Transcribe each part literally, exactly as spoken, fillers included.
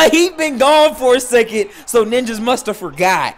He been gone for a second, so ninjas must have forgot.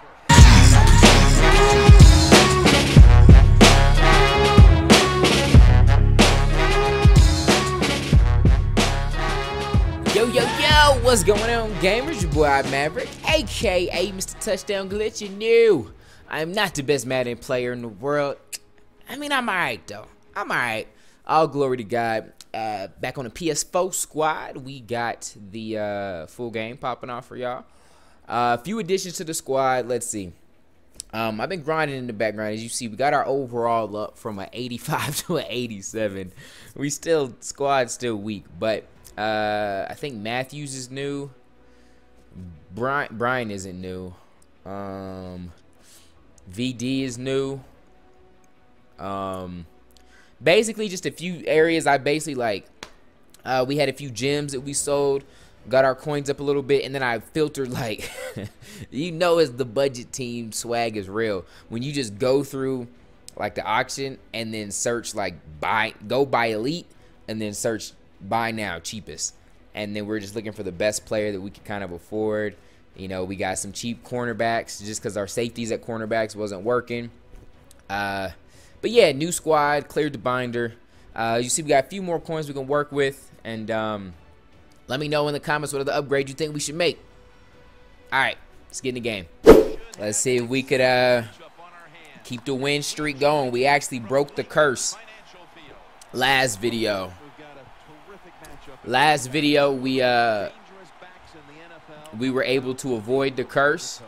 Yo, yo, yo, what's going on, gamers? Your boy, Mav-rik, aka Mister Touchdown Glitch, and new. I am not the best Madden player in the world. I mean, I'm alright, though. I'm alright. All glory to God. Uh, back on the P S four squad, we got the uh, full game popping off for y'all. Uh, a few additions to the squad. Let's see. Um, I've been grinding in the background. As you see, we got our overall up from an eighty-five to an eighty-seven. We still, squad still weak, but uh, I think Matthews is new. Brian, Brian isn't new. Um, V D is new. Um, basically just a few areas. I basically like, uh, we had a few gems that we sold, got our coins up a little bit, and then I filtered like, you know, as the budget team swag is real. When you just go through like the auction and then search like buy, go buy elite, and then search buy now cheapest, and then we're just looking for the best player that we could kind of afford. You know, we got some cheap cornerbacks just because our safeties at cornerbacks wasn't working. Uh, but yeah, new squad, cleared the binder. Uh, you see, we got a few more coins we can work with, and um, let me know in the comments what other upgrade you think we should make. All right, let's get in the game. Let's see if we could uh, keep the win streak going. We actually broke the curse last video. Last video, we uh, we were able to avoid the curse.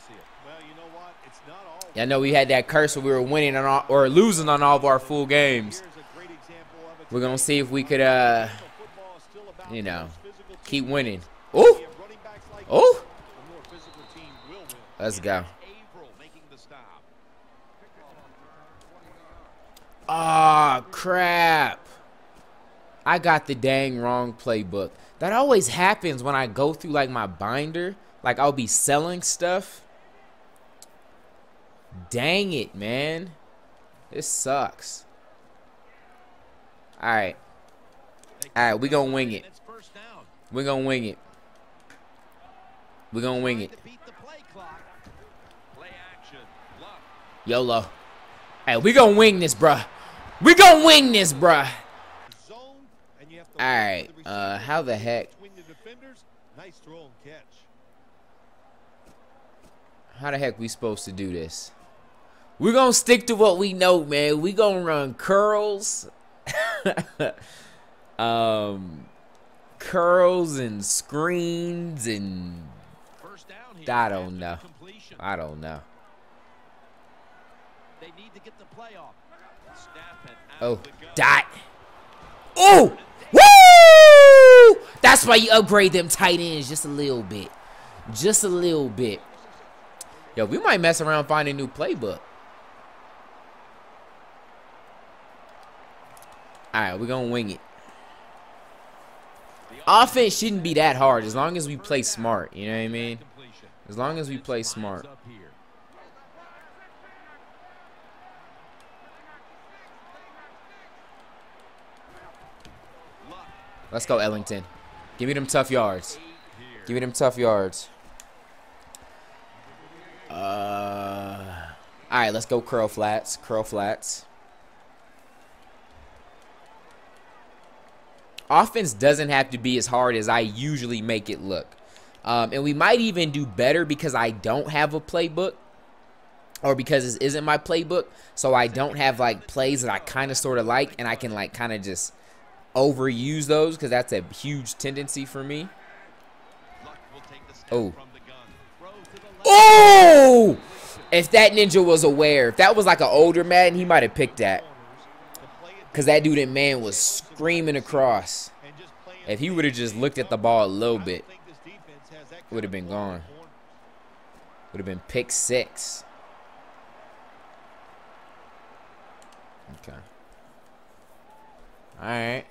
I know we had that curse where we were winning on all, or losing on all of our full games. We're gonna see if we could, uh, you know, keep winning. Oh, oh, let's go. Ah, crap! I got the dang wrong playbook. That always happens when I go through like my binder. Like I'll be selling stuff. Dang it, man. This sucks. Alright. Alright, we gonna wing it. we gonna wing it. we gonna wing it. YOLO. Hey, we gonna wing this, bruh. We gonna wing this, bruh. Alright, uh, how the heck? How the heck we supposed to do this? We're gonna stick to what we know, man. We gonna run curls. um, curls and screens and I don't know. I don't know. Oh, dot. Oh, woo! That's why you upgrade them tight ends just a little bit. Just a little bit. Yo, we might mess around finding a new playbook. Alright, we're gonna wing it. Offense shouldn't be that hard as long as we play smart, you know what I mean? As long as we play smart. Let's go, Ellington. Give me them tough yards. Give me them tough yards. Uh, Alright, let's go curl flats. Curl flats. Offense doesn't have to be as hard as I usually make it look. Um, and we might even do better because I don't have a playbook. Or because this isn't my playbook. So I don't have like plays that I kind of sort of like. And I can like kind of just overuse those. Because that's a huge tendency for me. Oh. Oh! If that ninja was aware. If that was like an older Madden, he might have picked that. Because that dude in man was screaming across. If he would have just looked at the ball a little bit, it would have been gone. Would have been pick six. Okay. Alright.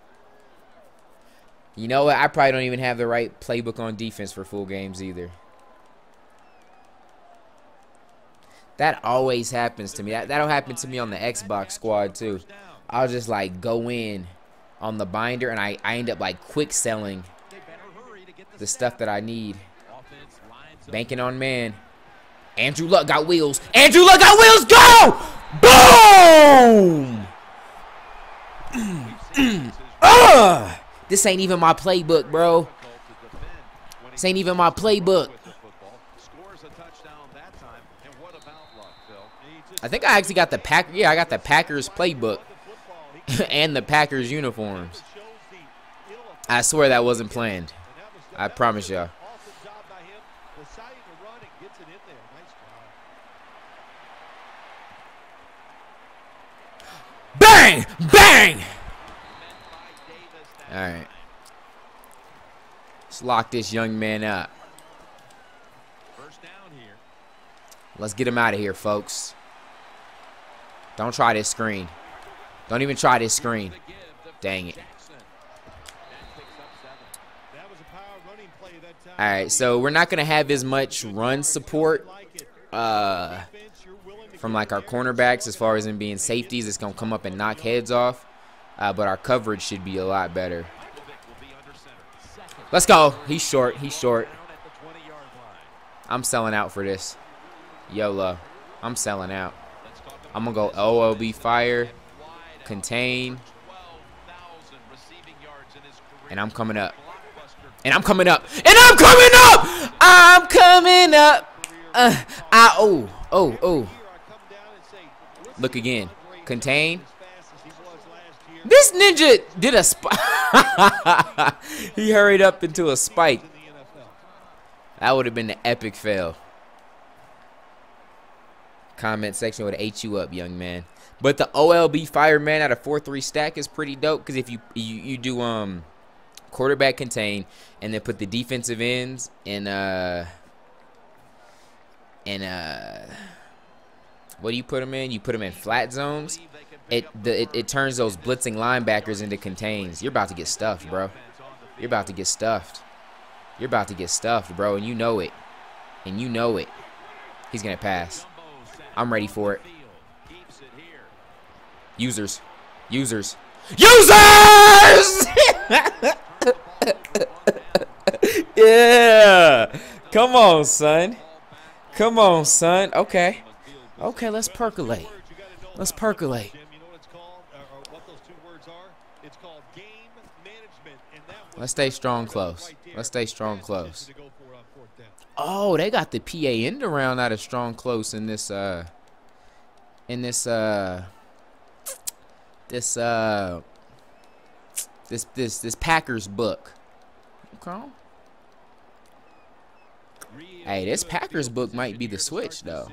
You know what? I probably don't even have the right playbook on defense for full games either. That always happens to me. That, that'll happen to me on the Xbox squad too. I'll just like go in on the binder and I, I end up like quick selling the stuff that I need. Banking on man. Andrew Luck got wheels. Andrew Luck got wheels. Go! Boom! uh, this ain't even my playbook, bro. This ain't even my playbook. I think I actually got the pack. Yeah, I got the Packers playbook and the Packers uniforms. I swear that wasn't planned. I promise y'all. Bang! Bang! All right. Let's lock this young man up. Let's get him out of here, folks. Don't try this screen. Don't even try this screen. Dang it. All right, so we're not going to have as much run support uh, from like our cornerbacks as far as them being safeties. It's going to come up and knock heads off. Uh, but our coverage should be a lot better. Let's go. He's short. He's short. I'm selling out for this. YOLO. I'm selling out. I'm going to go O L B fire, contain, and I'm coming up. And I'm coming up. And I'm coming up! I'm coming up. Uh, I, oh, oh, oh. Look again. Contain. This ninja did a spike. He hurried up into a spike. That would have been the epic fail. Comment section would have ate you up, young man. But the O L B fireman at a four three stack is pretty dope because if you, you you do um quarterback contain and then put the defensive ends in uh in uh what do you put them in? You put them in flat zones. It the it, it turns those blitzing linebackers into contains. You're about to get stuffed, bro. You're about to get stuffed. You're about to get stuffed, bro, and you know it. And you know it. He's gonna pass. I'm ready for it. Users. Users. Users! Yeah. Come on, son. Come on, son. Okay. Okay, let's percolate. Let's percolate. Let's stay strong close. Let's stay strong close. Oh, they got the P A end around out of strong close in this uh in this uh this uh this this this Packers book. Okay. Hey, this Packers book might be the switch though.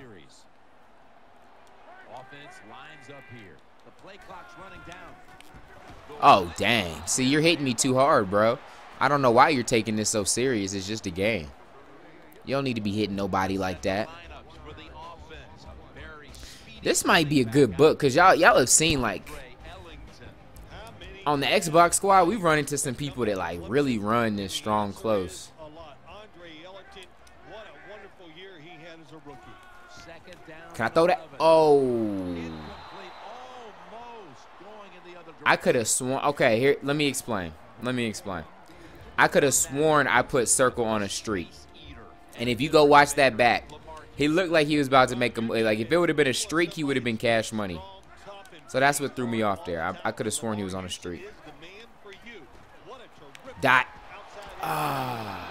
Oh, dang. See, you're hitting me too hard, bro. I don't know why you're taking this so serious. It's just a game. You don't need to be hitting nobody like that. This might be a good book because y'all y'all have seen like on the Xbox squad, we've run into some people that like really run this strong close. Can I throw that? Oh. I could have sworn. Okay, here, let me explain. Let me explain. I could have sworn I put circle on a streak. And if you go watch that back, he looked like he was about to make a, like if it would have been a streak, he would have been cash money. So that's what threw me off there. I, I could have sworn he was on a streak. Dot. Ah.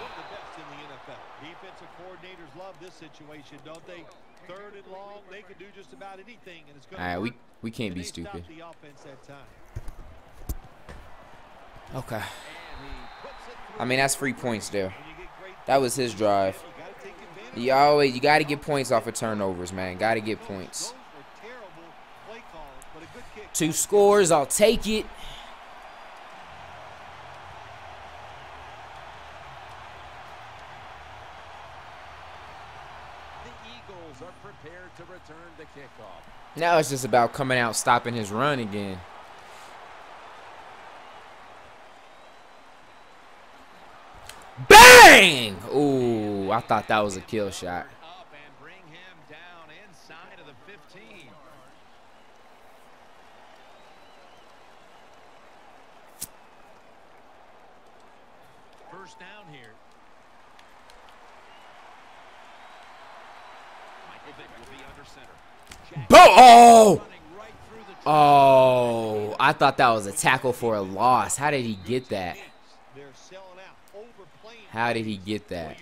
All right, we we can't be stupid. Okay. I mean, that's free points there. That was his drive. You always, you got to get points off of turnovers, man. Got to get points. Two scores, I'll take it. Now it's just about coming out, stopping his run again. Bang! Ooh, I thought that was a kill shot. First down here. Bo oh! Oh, I thought that was a tackle for a loss. How did he get that? How did he get that?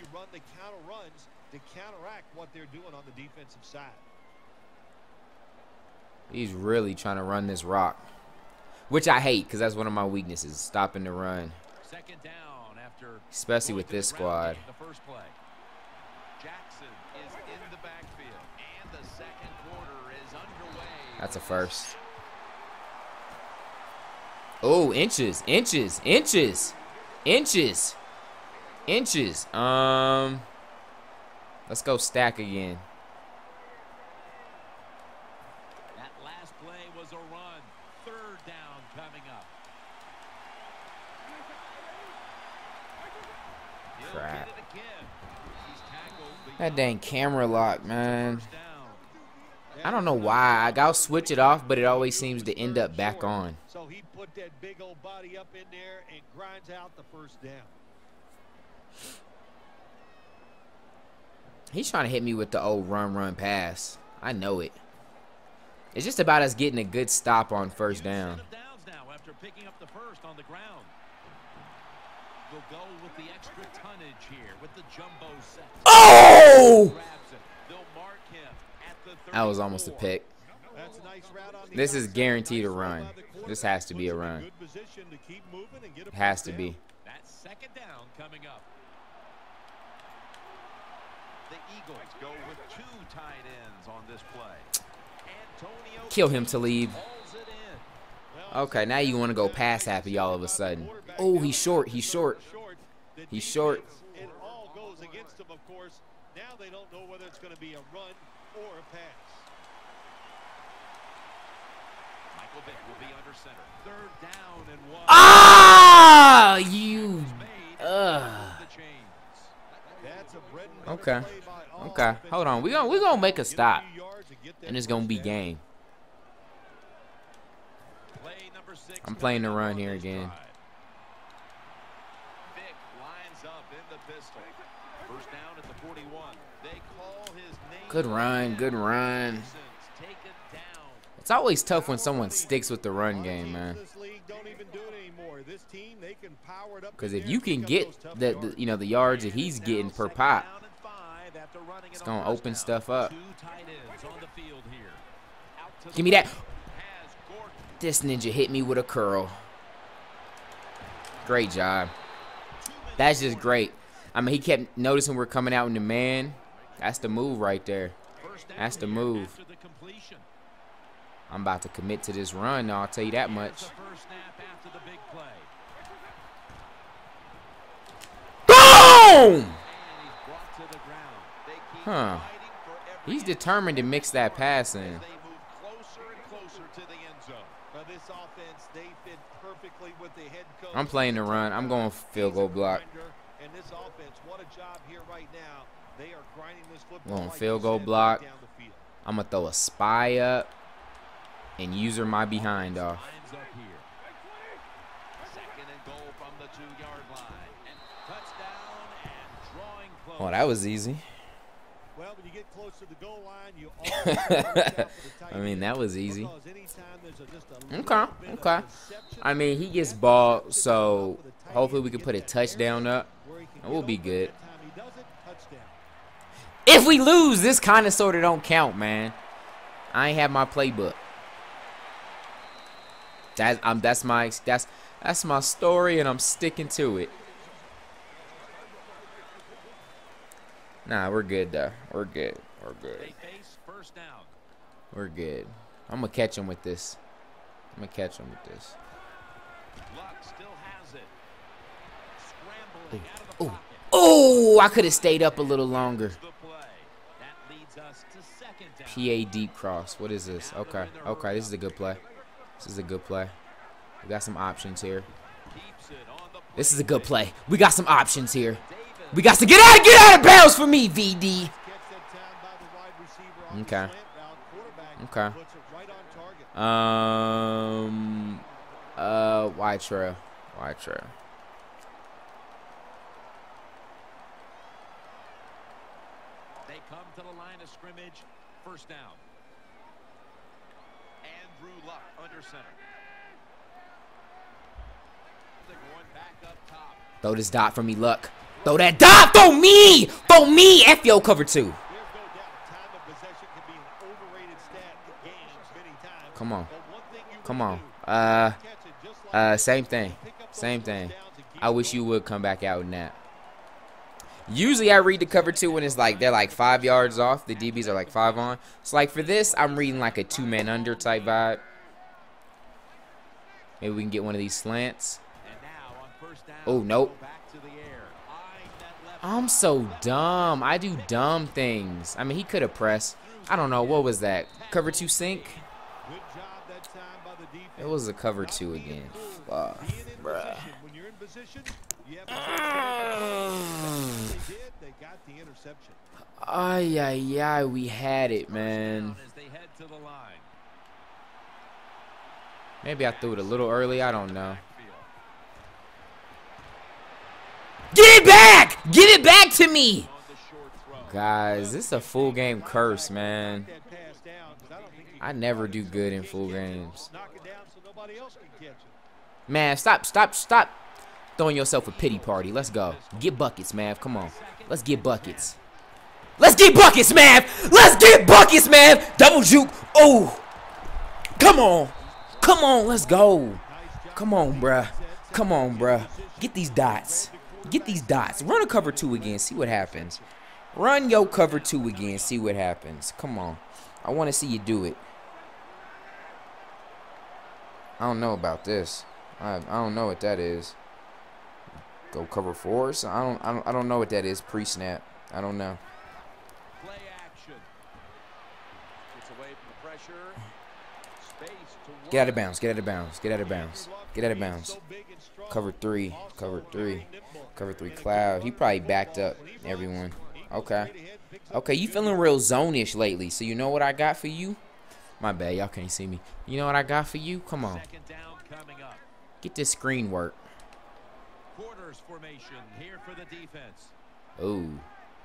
He's really trying to run this rock, which I hate because that's one of my weaknesses, stopping the run. Especially with this squad. That's a first. Oh, inches, inches, inches, inches, inches. Um, let's go stack again. That last play was a run. Third down coming up. Crap. That dang camera lock, man. I don't know why. I gotta switch it off, but it always seems to end up back on. So he put that big old body up in there and grinds out the first down. He's trying to hit me with the old run, run, pass. I know it. It's just about us getting a good stop on first down. After picking up the first on the ground. We'll go with the extra tonnage here with the jumbo set. Oh! That was almost a pick. This is guaranteed a run. This has to be a run. It has to be. That second down coming up. The Eagles go with two tight ends on this play. Antonio Kill him, TALIB. Okay, now you want to go pass happy all of a sudden. Oh, he's short. He's short. He's short. It all goes against him, of course. Now they don't know whether it's going to be a run or a pass. Michael Vick will be under center. Third down and one. Ah, you. Uh. Okay. Okay. Hold on. We gonna we gonna make a stop, and it's gonna be game. I'm playing the run here again. Vick lines up in the pistol. First down at the forty-one. They call his name. Good run. Good run. It's always tough when someone sticks with the run game, man. Because if you can get the, the you know the yards that he's getting per pop, it's gonna open stuff up. Give me that. This ninja hit me with a curl. Great job. That's just great. I mean, he kept noticing we're coming out in the man. That's the move right there. That's the move. I'm about to commit to this run now, I'll tell you that much. Boom! Huh. He's determined to mix that pass in. I'm playing the run. I'm going field goal block. Going field goal block. I'm going to throw a spy up and user my behind off. Oh, that was easy. Well, when you get close to the goal line, you always I mean, that was easy. Okay, okay. I mean, he gets ball, so hopefully we can put a touchdown up, and we'll be good. If we lose, this kind of sort of don't count, man. I ain't have my playbook. That, um, that's my that's that's my story, and I'm sticking to it. Nah, we're good though. We're good. We're good. We're good. I'm gonna catch him with this. I'm gonna catch him with this. Oh, oh! I could have stayed up a little longer. P A deep cross. What is this? Okay. Okay. This is a good play. This is a good play. We got some options here. This is a good play. We got some options here. We got to get out, get out of bounds for me, V D. Okay. Okay. Um. Uh. Wide trail. Wide trail. of scrimmage, first down. Andrew Luck under center. They're going back up top. Throw this dot for me, Luck. Throw that dot for me! For me! F yo cover two. Come on. Come on. Uh, uh, same thing. Same thing. I wish you would come back out in that. Usually I read the cover two when it's like they're like five yards off. The D Bs are like five on. So like for this, I'm reading like a two-man under type vibe. Maybe we can get one of these slants. Oh, nope. I'm so dumb. I do dumb things. I mean, he could have pressed. I don't know. What was that? Cover two sink? It was a cover two again. Fuck, bruh. Ay, ay, ay, we had it, man. Maybe I threw it a little early. I don't know. Get it back! Get it back to me! Guys, this is a full game curse, man. I never do good in full games. Man, stop, stop, stop throwing yourself a pity party. Let's go. Get buckets, Mav. Come on. Let's get buckets. Let's get buckets, Mav! Let's get buckets, Mav! Double juke. Oh! Come on. Come on, let's go. Come on, bruh. Come on, bruh. Get these dots. Get these dots. Run a cover two again. See what happens. Run your cover two again. See what happens. Come on. I want to see you do it. I don't know about this. I I don't know what that is. Go cover four. So I don't I don't I don't know what that is pre-snap. I don't know. Play action. Gets away from the pressure. Space to Get out of bounds. Get out of bounds. Get out of bounds. Get out of bounds. Cover three. Cover three. Cover three. Cloud. He probably backed up everyone. Okay. Okay, you feeling real zone-ish lately. So you know what I got for you? My bad, y'all can't see me. You know what I got for you? Come on. Get this screen work. Quarters formation here for the defense. Ooh.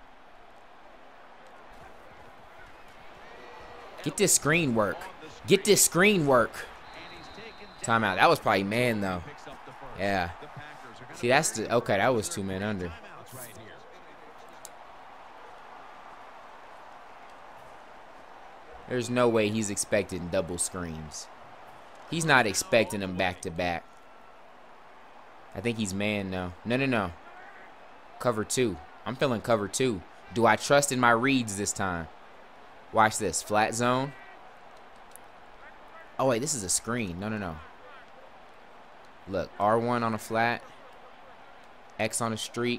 Get this screen work. Get this screen work. Timeout. That was probably man though. Yeah. See, that's the okay. That was two men under. There's no way he's expecting double screens. He's not expecting them back to back. I think he's man now. No, no, no. Cover two. I'm feeling cover two. Do I trust in my reads this time? Watch this. Flat zone. Oh, wait. This is a screen. No, no, no. Look. R one on a flat. X on a streak.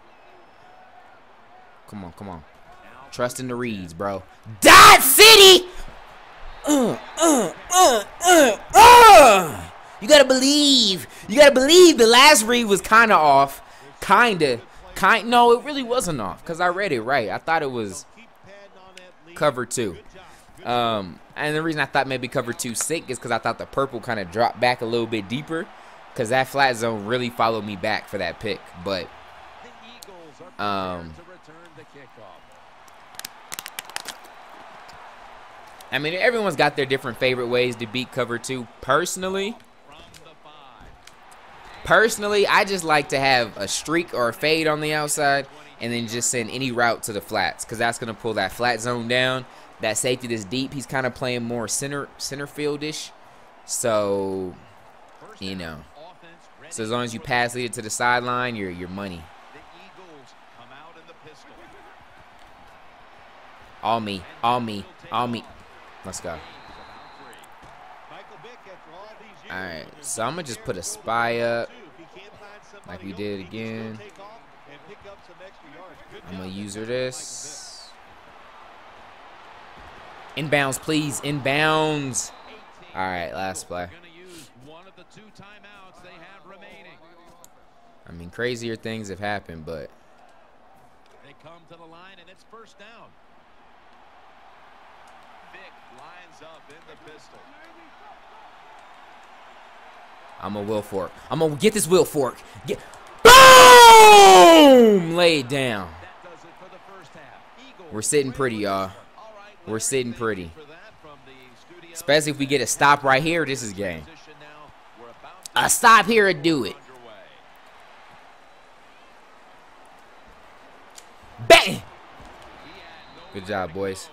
Come on, come on. Trust in the reads, bro. Dot City! Uh, uh, uh, uh, uh. You gotta believe. You gotta believe the last read was kind of off. Kinda. Kind. No, it really wasn't off because I read it right. I thought it was cover two. Um, and the reason I thought maybe cover two sick is because I thought the purple kind of dropped back a little bit deeper because that flat zone really followed me back for that pick. But, um... I mean, everyone's got their different favorite ways to beat cover two. Personally, personally, I just like to have a streak or a fade on the outside and then just send any route to the flats because that's going to pull that flat zone down. That safety that's deep, he's kind of playing more center center field-ish. So, you know. So as long as you pass lead it to the sideline, you're, you're money. All me, all me, all me. Let's go. Alright, so I'm going to just put a spy up like we did again. I'm going to use her this. Inbounds, please. Inbounds. Alright, last play. I mean, crazier things have happened, but. They come to the line, and it's first down. Up in the pistol. I'm a Will Fork. I'm gonna get this Will Fork. Get boom! Lay it down. That does it for the first half. We're sitting pretty, y'all. We're sitting pretty. Especially if we get a stop right here, this is game. A stop here would do it. Bang! Good job, boys.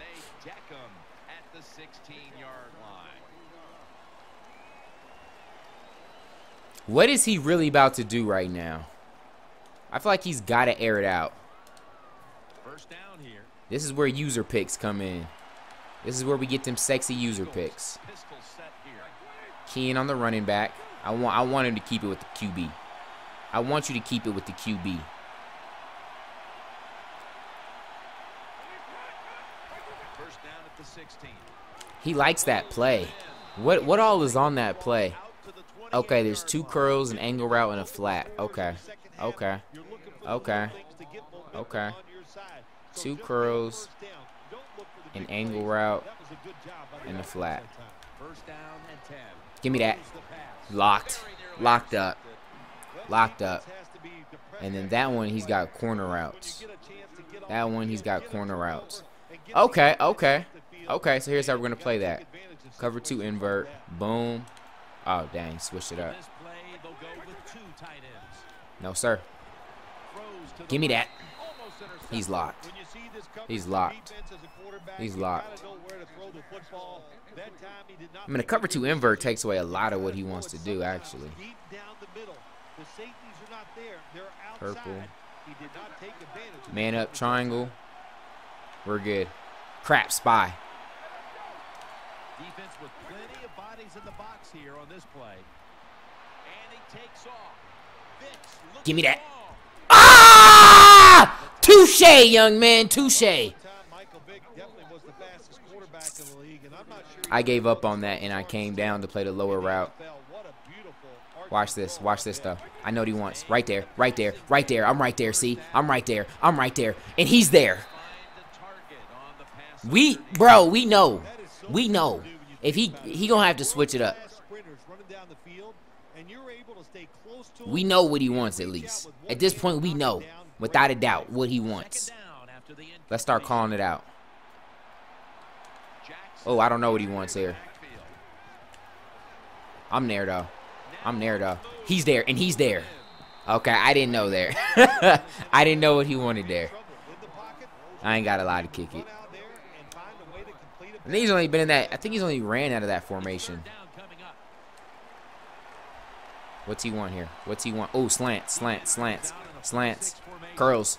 What is he really about to do right now? I feel like he's got to air it out. First down here. This is where user picks come in. This is where we get them sexy user picks. Keying on the running back. I want I want him to keep it with the Q B. I want you to keep it with the Q B. First down at the sixteen. He likes that play. What what all is on that play? Okay, there's two curls, an angle route, and a flat. Okay. Okay. Okay. Okay. Two curls, an angle route, and a flat. Give me that. Locked. Locked up. Locked up. And then that one, he's got corner routes. That one, he's got corner routes. Okay, okay. Okay, so here's how we're going to play that. Cover two invert. Boom. Oh, dang. Switched it up. No, sir. Give me that. He's locked. He's locked. He's locked. I mean, a cover two invert takes away a lot of what he wants to do, actually. Purple. Man up triangle. We're good. Crap, spy. Defense with plenty of bodies in the box here on this play. And he takes off. Fitz, give me that. Ah! Touche, young man. Touche. I gave up on that, and I came down to play the lower route. Watch this. Watch this stuff. I know what he wants. Right there. Right there. Right there. I'm right there. See? I'm right there. I'm right there. And he's there. We, bro, we know. We know. If he he gonna have to switch it up. We know what he wants, at least. At this point, we know, without a doubt, what he wants. Let's start calling it out. Oh, I don't know what he wants here. I'm there, though. I'm there, though. He's there, and he's there. Okay, I didn't know there. I didn't know what he wanted there. I ain't got a lot to kick it. I think he's only been in that. I think he's only ran out of that formation. What's he want here? What's he want? Oh, slants, slants, slants, slants, curls.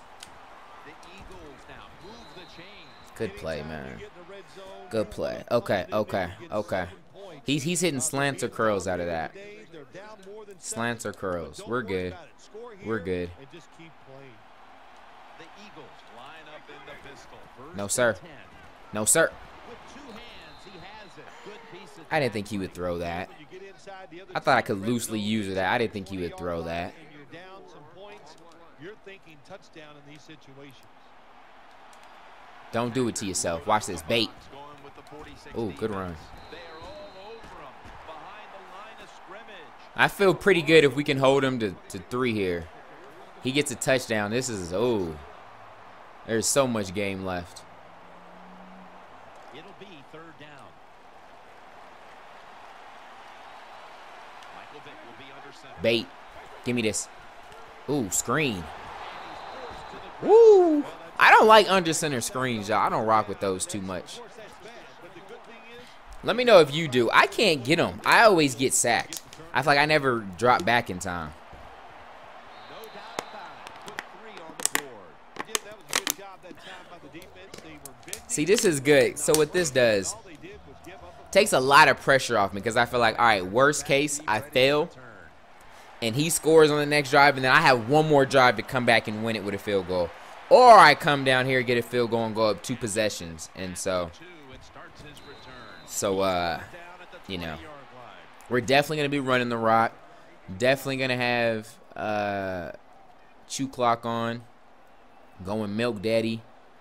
Good play, man. Good play. Okay, okay, okay. He's he's hitting slants or curls out of that. Slants or curls. We're good. We're good. No, sir. No, sir. I didn't think he would throw that. I thought I could loosely use that. I didn't think he would throw that. Don't do it to yourself. Watch this. Bait. Oh, good run. I feel pretty good if we can hold him to, to three here. He gets a touchdown. This is, oh. There's so much game left. It'll be third down. Bait. Give me this. Ooh, screen. Woo. I don't like under center screens, y'all. I don't rock with those too much. Let me know if you do. I can't get them. I always get sacked. I feel like I never drop back in time. See, this is good. So what this does, takes a lot of pressure off me because I feel like, all right, worst case, I fail. And he scores on the next drive, and then I have one more drive to come back and win it with a field goal. Or I come down here, get a field goal, and go up two possessions. And so, so uh, you know, we're definitely going to be running the rock. Definitely going to have uh, chew clock on. Going milk daddy.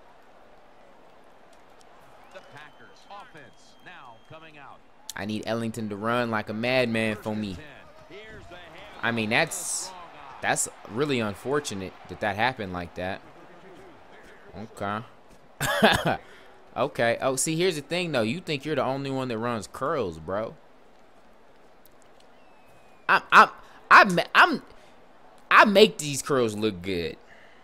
I need Ellington to run like a madman for me. I mean, that's that's really unfortunate that that happened like that. Okay. Okay. Oh, see, here's the thing, though. You think you're the only one that runs curls, bro. I'm, I'm, I'm, I'm, I make these curls look good.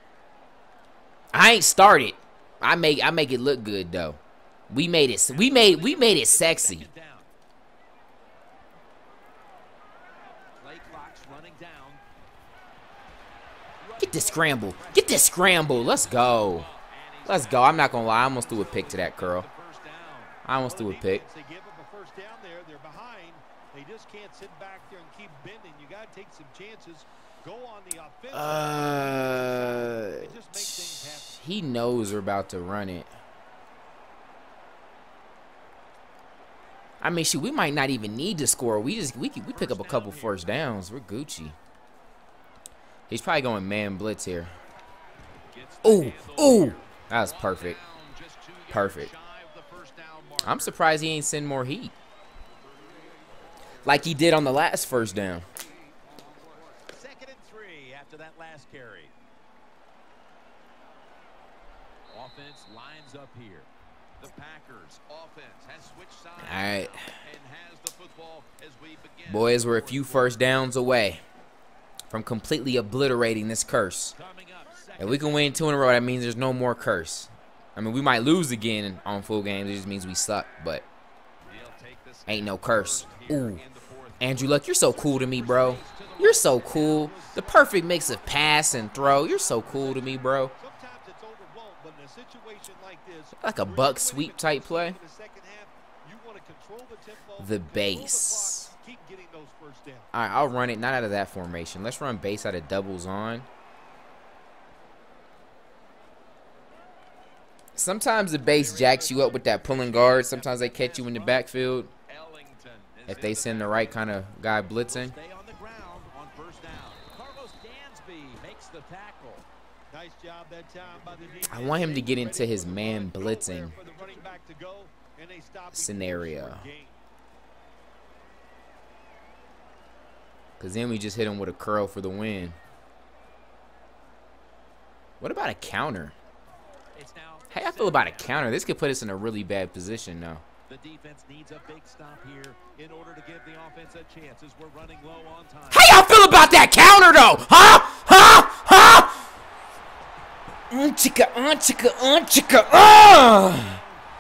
I ain't started. I make, I make it look good, though. We made it, we made, we made it sexy. Get this scramble. Get this scramble. Let's go. Let's go. I'm not gonna lie. I almost threw a pick to that curl. I almost threw a pick. Uh, he knows we're about to run it. I mean, shoot, we might not even need to score. We just we we pick up a couple first downs. We're Gucci. He's probably going man blitz here. Ooh, ooh. That was perfect. Perfect. I'm surprised he ain't send more heat. Like he did on the last first down. Second and three after that last carry. Offense lines up here. The Packers offense has switched sides. All right. And has the football as we begin. Boys, we're a few first downs away from completely obliterating this curse. If we can win two in a row, that means there's no more curse. I mean, we might lose again on full games. It just means we suck, but ain't no curse. Ooh, Andrew Luck, you're so cool to me, bro. You're so cool. The perfect mix of pass and throw. You're so cool to me, bro. Like a buck sweep type play. The base. All right, I'll run it. Not out of that formation. Let's run base out of doubles on. Sometimes the base jacks you up with that pulling guard. Sometimes they catch you in the backfield. If they send the right kind of guy blitzing. I want him to get into his man blitzing scenario. Because then we just hit him with a curl for the win. What about a counter? How y'all feel about a counter? This could put us in a really bad position now. The defense needs a big stop here in order to give the offense a chance as we're running low on time. How y'all feel about that counter though? Huh? Huh? Huh? Unchika, unchika, unchika. Uh!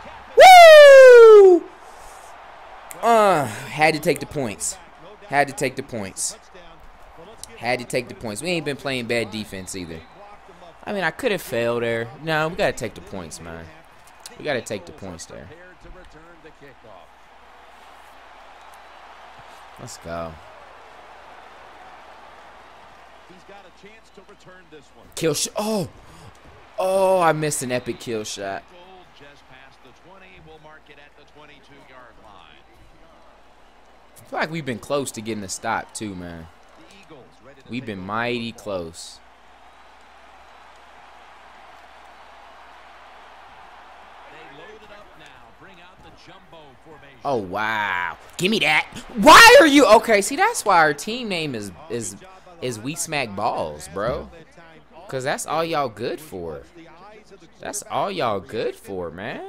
Woo! Uh, had to take the points. Had to take the points. Had to take the points. We ain't been playing bad defense either. I mean, I could have failed there. No, we got to take the points, man. We got to take the points there. Let's go. Kill shot. Oh. Oh, I missed an epic kill shot. I feel like we've been close to getting a stop, too, man. We've been mighty close. Oh, wow. Give me that. Why are you... Okay, see, that's why our team name is is is We Smack Balls, bro. Because that's all y'all good for. That's all y'all good for, man.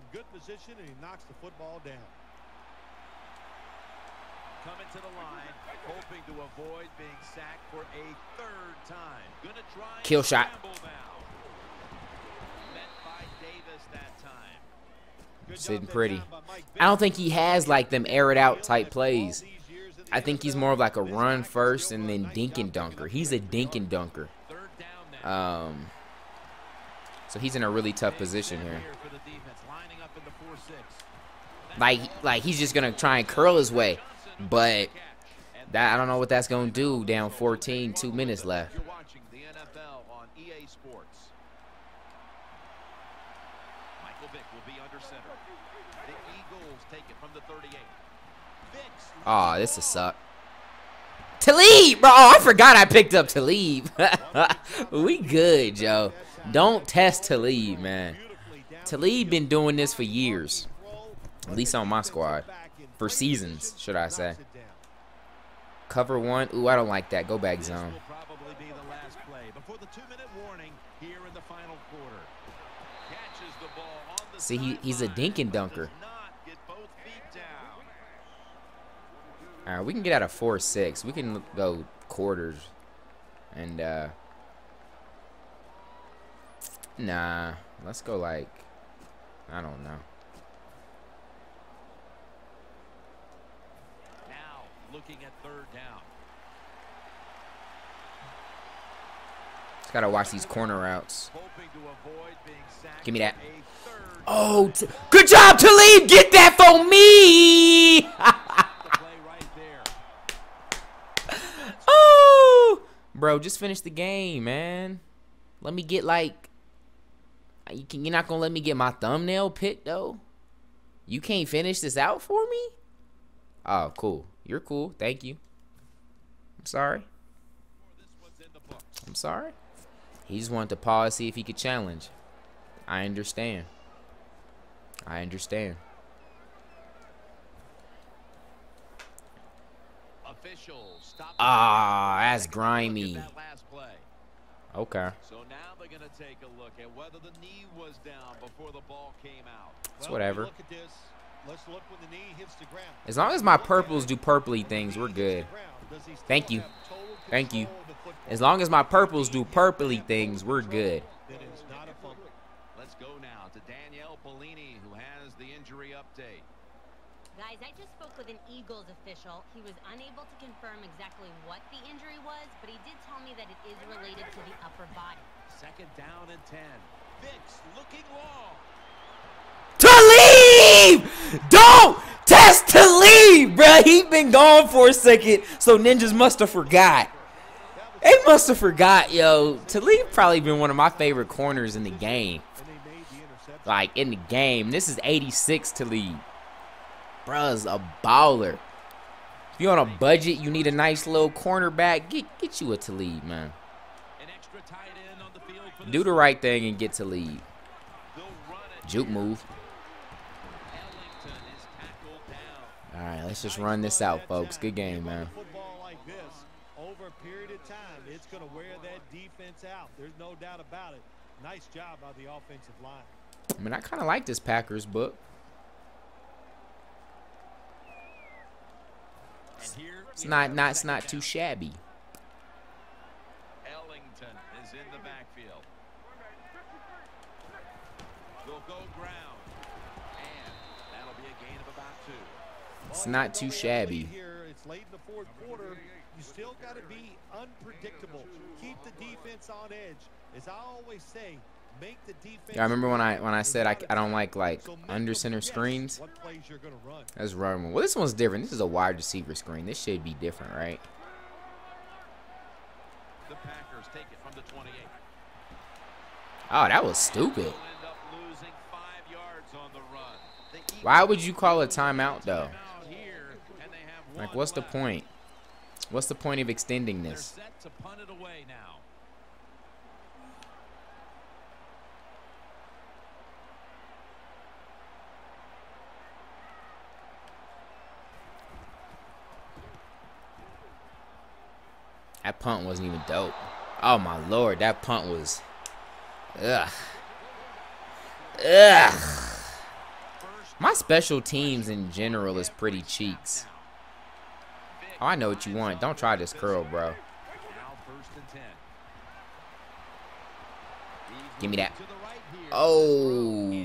Coming to the line, hoping to avoid being sacked for a third time. Gonna try kill shot. Sitting pretty. I don't think he has like them air it out type plays. I think he's more of like a run first and then dink and dunker. He's a dink and dunker. Um, so he's in a really tough position here. Like, like he's just gonna try and curl his way, but that I don't know what that's gonna do. Down fourteen, two minutes left. You're watching the N F L on E A Sports. Michael Vick will be under center. The Eagles take it from the thirty-eight. Oh, this is suck. Talib, bro. Oh, I forgot I picked up Talib. We good, Joe. Don't test Talib, man. Talib been doing this for years. At least on my squad. For seasons, should I say. Cover one. Ooh, I don't like that. Go back zone. Probably be the last play before the two-minute warning here in the final quarter. Catches the ball on the See, he, he's a dink and dunker. All right, we can get out of four six. We can go quarters. And, uh... nah. Let's go, like... I don't know. Now, looking at third down. Just gotta watch these corner routes. Give me that. Oh, t good job, Talib! Get that for me! Oh! Bro, just finish the game, man. Let me get, like... You can, you're not gonna let me get my thumbnail picked, though? You can't finish this out for me? Oh, cool. You're cool. Thank you. I'm sorry. I'm sorry. He just wanted to pause, see if he could challenge. I understand. I understand. Ah, that's grimy. Okay. So now they're going to take a look at whether the knee was down before the ball came out. It's whatever. Look at this. Let's look when the knee hits the ground. As long as my purples do purpley things, we're good. Thank you. Thank you. As long as my purples do purpley things, we're good. Let's go now to Danielle Bellini, who has the injury update. Guys, I just spoke with an Eagles official. He was unable to confirm exactly what the injury was, but he did tell me that it is related to the upper body. Second down and ten. Vicks looking long. Talib! Don't test Talib, bruh. He been gone for a second, so ninjas must have forgot. They must have forgot, yo. Talib probably been one of my favorite corners in the game. Like, in the game. This is eighty-six Talib. Bruh's a baller. If you're on a budget, you need a nice little cornerback, get get you a Talib, man. Do the right thing and get Talib. Juke move. All right, let's just run this out, folks. Good game, man. Over a period of time, it's going to wear that defense out. There's no doubt about it. Nice job by the offensive line. I mean, I kind of like this Packers book. It's not, not, it's not too shabby. Ellington is in the backfield. They'll go ground, and that'll be a gain of about two. It's not too shabby. It's late in the fourth quarter. You still got to be unpredictable. Keep the defense on edge. As I always say, make the defense. Yeah, I remember when I when I said I, I don't like like under center screens. That's run. Well, this one's different. This is a wide receiver screen. This should be different, right? The Packers take it from the twenty-eight. Oh, that was stupid. Why would you call a timeout though? Like, what's the point? What's the point of extending this? That punt wasn't even dope. Oh my lord, that punt was. Ugh. Ugh. My special teams in general is pretty cheeks. Oh, I know what you want. Don't try this curl, bro. Give me that. Oh.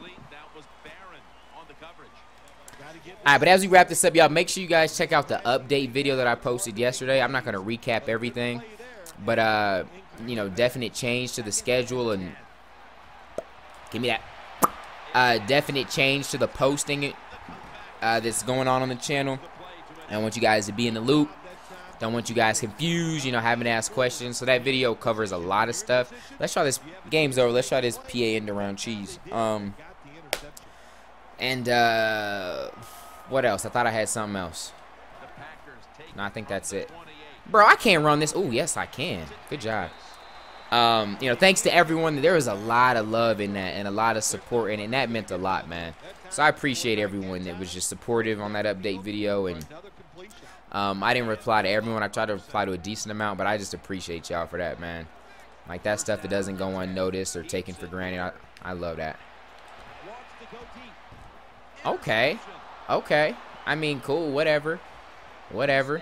Alright, but as we wrap this up, y'all, make sure you guys check out the update video that I posted yesterday. I'm not going to recap everything, but, uh, you know, definite change to the schedule and give me that. Uh, definite change to the posting uh, that's going on on the channel. I want you guys to be in the loop. Don't want you guys confused, you know, having to ask questions. So that video covers a lot of stuff. Let's try this. Game's over. Let's try this P A end around cheese. Um, and, uh... what else? I thought I had something else. No, I think that's it. Bro, I can't run this. Oh, yes, I can. Good job. Um, you know, thanks to everyone. There was a lot of love in that and a lot of support, and, and that meant a lot, man. So I appreciate everyone that was just supportive on that update video. And um, I didn't reply to everyone. I tried to reply to a decent amount, but I just appreciate y'all for that, man. Like, that stuff that doesn't go unnoticed or taken for granted. I, I love that. Okay. Okay. I mean, cool. Whatever. Whatever.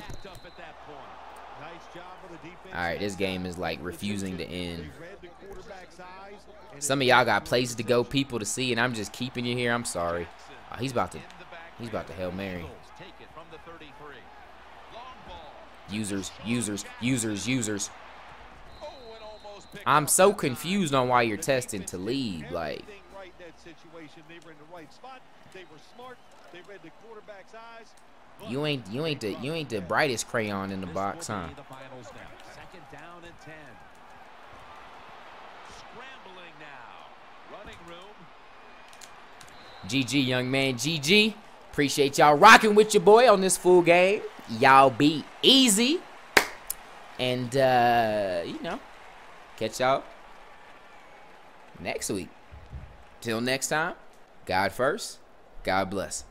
All right, this game is like refusing to end. Some of y'all got places to go, people to see, and I'm just keeping you here. I'm sorry. Oh, he's about to, he's about to Hail Mary. Users, users, users, users. I'm so confused on why you're testing TALIB. Like, you ain't, you ain't the, you ain't the brightest crayon in the box, huh? Second down and ten. Scrambling now. Running room. G G, young man. G G. Appreciate y'all rocking with your boy on this full game. Y'all be easy. And, uh, you know, catch y'all next week. Till next time, God first, God bless.